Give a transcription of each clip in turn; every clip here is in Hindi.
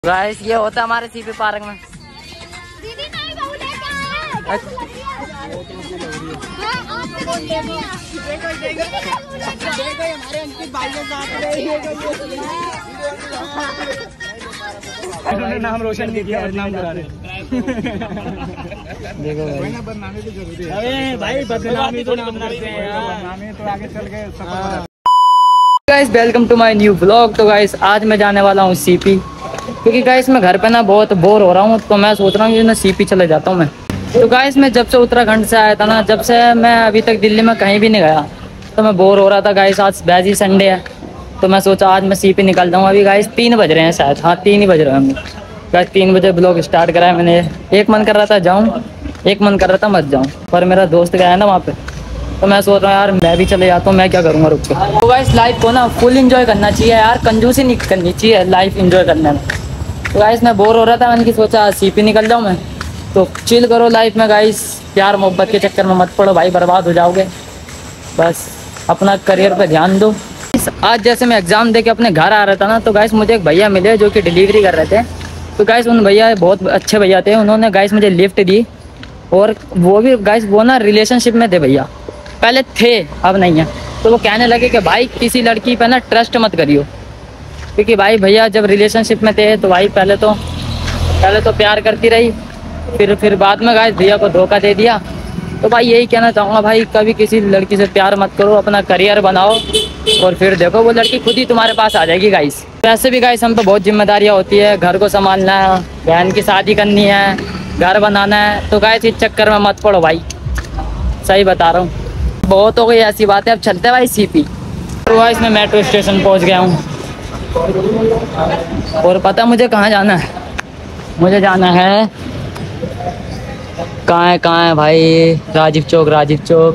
गाइस ये होता है हमारे सीपी पार्क में। दीदी नहीं बहू लेके आए। देखो हमारे अंकित भाई के साथ इन्होंने नाम रोशन नहीं किया, बदनाम करा रहे। देखो भाई बदनामी भी जरूरी है। अरे भाई बदनामी तो नाम करते हैं यार, बदनामी तो आगे चल के। Guys welcome to my new vlog. तो गाइस आज मैं जाने वाला हूँ सीपी, क्योंकि गाइस मैं घर पे ना बहुत बोर हो रहा हूँ, तो मैं सोच रहा हूँ कि ना सीपी चले जाता हूँ मैं। तो गाइस मैं जब से उत्तराखंड से आया था ना, जब से मैं अभी तक दिल्ली में कहीं भी नहीं गया, तो मैं बोर हो रहा था। गाइस आज वैसे संडे है, तो मैं सोचा आज मैं सीपी निकल जाऊँ। अभी गाइस 3 बज रहे हैं शायद, हाँ 3 ही बज रहे हैं। गाइस 3 बजे ब्लॉग स्टार्ट करा है मैंने। एक मन कर रहा था जाऊँ, एक मन कर रहा था मत जाऊँ, पर मेरा दोस्त गया है ना वहाँ पे, तो मैं सोच रहा हूँ यार मैं भी चले जाता हूँ, मैं क्या करूँगा रुक के। तो गाइस लाइफ को ना फुल एंजॉय करना चाहिए यार, कंजूसी नहीं करनी चाहिए लाइफ एंजॉय करने में। तो गाइस मैं बोर हो रहा था, मैंने की सोचा सीपी निकल जाऊँ मैं। तो चिल करो लाइफ में गाइस, प्यार मोहब्बत के चक्कर में मत पड़ो भाई, बर्बाद हो जाओगे। बस अपना करियर पे ध्यान दो। आज जैसे मैं एग्ज़ाम दे के अपने घर आ रहा था ना, तो गाइस मुझे एक भैया मिले जो कि डिलीवरी कर रहे थे। तो गाइस उन भैया बहुत अच्छे भैया थे, उन्होंने गाइस मुझे लिफ्ट दी। और वो भी गाइस वो ना रिलेशनशिप में थे भैया, पहले थे अब नहीं है। तो वो कहने लगे कि भाई किसी लड़की पे ना ट्रस्ट मत करियो, क्योंकि भाई भैया जब रिलेशनशिप में थे तो भाई पहले तो प्यार करती रही, फिर बाद में गाइस भैया को धोखा दे दिया। तो भाई यही कहना चाहूँगा भाई, कभी किसी लड़की से प्यार मत करो, अपना करियर बनाओ और फिर देखो वो लड़की खुद ही तुम्हारे पास आ जाएगी गाइस। वैसे भी गाइस हम पे बहुत जिम्मेदारियाँ होती है, घर को संभालना है, बहन की शादी करनी है, घर बनाना है। तो गाइस इस चक्कर में मत पड़ो भाई, सही बता रहा हूँ। बहुत हो गई ऐसी बात है, अब चलते हैं भाई सीपी। तो गाइस मैं मेट्रो स्टेशन पहुँच गया हूँ, और पता मुझे कहाँ जाना है। मुझे जाना है कहाँ है भाई, राजीव चौक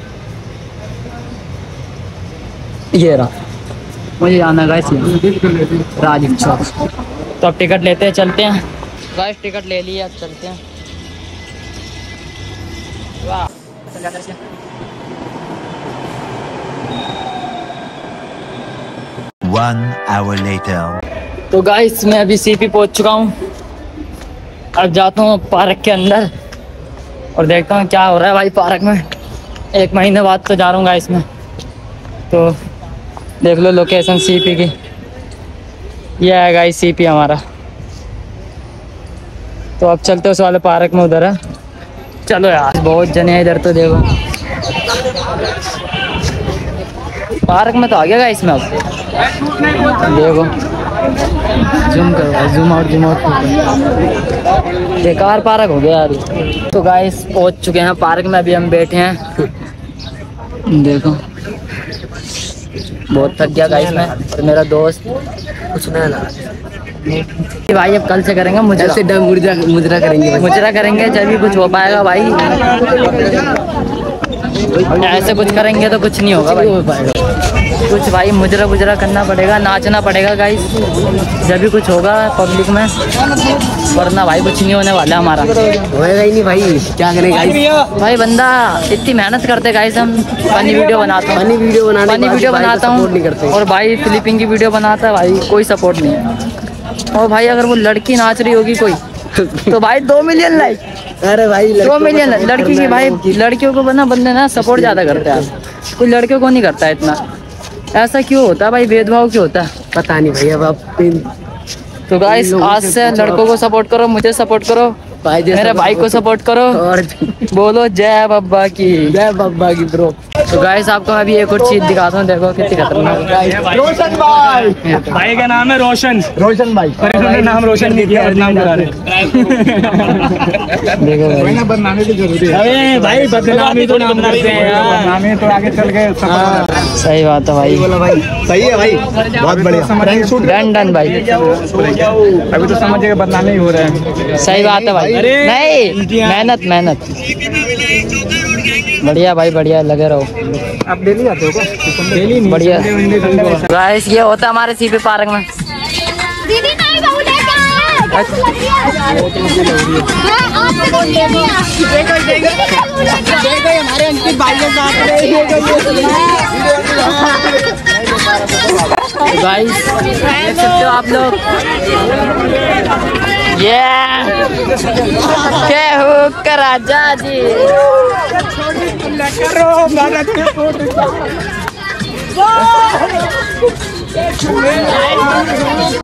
ये रहा। मुझे जाना है गाइस राजीव चौक। तो अब टिकट लेते हैं, चलते हैं गाइस। टिकट ले लिया, अब चलते हैं। वाह 1 hour later. तो गाइस मैं अभी सीपी पहुंच चुका हूँ। अब जाता हूँ पार्क के अंदर और देखता हूँ क्या हो रहा है भाई पार्क में। 1 महीने बाद तो जा रहा हूँ गाइस मैं। तो देख लो लोकेशन सीपी की, ये है गाइस सीपी हमारा। तो अब चलते उस वाले पार्क में, उधर है। चलो यार बहुत जने हैं इधर, तो देखो पार्क में तो आ गया गाइस मैं। अब देखो जूम करो, जूम आउट बेकार पार्क हो गया यार। तो गाइस पहुंच चुके हैं पार्क में, अभी हम बैठे हैं। देखो बहुत थक गया गाइस मैं, और मेरा दोस्त कुछ नहीं लगा भाई। अब कल से करेंगे मुजरा करेंगे जब भी कुछ हो पाएगा भाई। ऐसे कुछ करेंगे तो कुछ नहीं होगा भाई, कुछ भाई मुजरा करना पड़ेगा, नाचना पड़ेगा गाइस, जब भी कुछ होगा पब्लिक में, वरना भाई कुछ नहीं होने वाला हमारा। होएगा ही नहीं भाई, क्या करें गाइस। भाई बंदा इतनी मेहनत करते गाइस, हम फनी वीडियो बनाता हूँ और भाई फ्लिपिंग की वीडियो बनाता है भाई, कोई सपोर्ट नहीं है। और भाई अगर वो लड़की नाच रही होगी कोई तो भाई 2 मिलियन लाइक। अरे भाई 2 मिलियन लड़की की भाई, लड़कियों को बना बंदे ना सपोर्ट ज़्यादा करते हैं, कोई लड़कियों को नहीं करता है इतना। ऐसा क्यों होता है भाई, भेदभाव क्यों होता है पता नहीं भाई। अब तो गाइस आज से लड़कों को सपोर्ट करो, मुझे सपोर्ट करो, मेरे भाई को सपोर्ट करो और बोलो जय बब्बा की ब्रो। तो गाइस आपको मैं अभी एक और चीज दिखाता हूँ, देखो कितनी खतरनाक। रोशन भाई का नाम है रोशन भाई, पर इन्होंने नाम रोशन नहीं किया, बदनाम करा रहे। देखो भाई बदनामी भी जरूरी है। अरे भाई बदनामी तो नाम करते हैं यार, बदनामी तो आगे चल के। सही बात है भाई, सही है भाई, बहुत बढ़िया डन भाई। अभी तो समझिए बदनामी हो रहा है। सही बात है भाई, नहीं मेहनत बढ़िया भाई, बढ़िया लगे रहो। आप डेली आते हो क्या? डेली नहीं, बढ़िया। गाइस ये होता है हमारे सीपी पार्क में। दीदी नहीं बहू लेके आए। देखो हमारे अंकित भाई के साथ गाइस देख सकते हो आप लोग, क्या हो राजा जी।